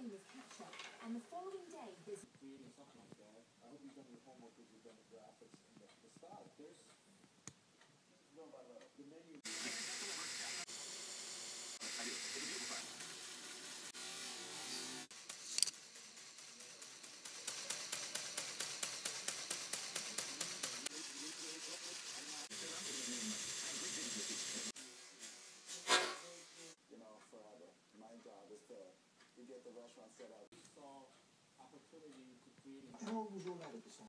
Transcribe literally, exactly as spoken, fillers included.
playing his catch-up, and the following day his... Creating something like that. I hope you've done your homework with your demographics and the, the style. There's no about the menu. I do. It's a beautiful style. You know, forever. My job is to, to get the restaurant set up. We saw opportunity to create... Qual o jornada, pessoal?